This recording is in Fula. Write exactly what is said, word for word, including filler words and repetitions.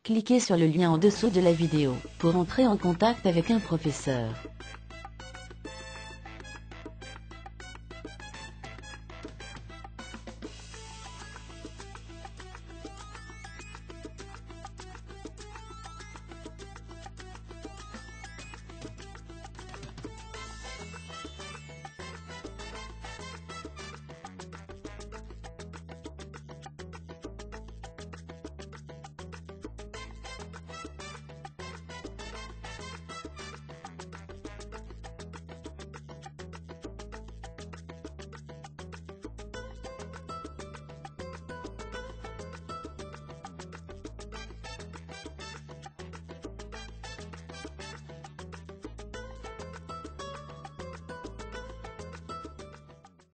Cliquez sur le lien en dessous de la vidéo pour entrer en contact avec un professeur.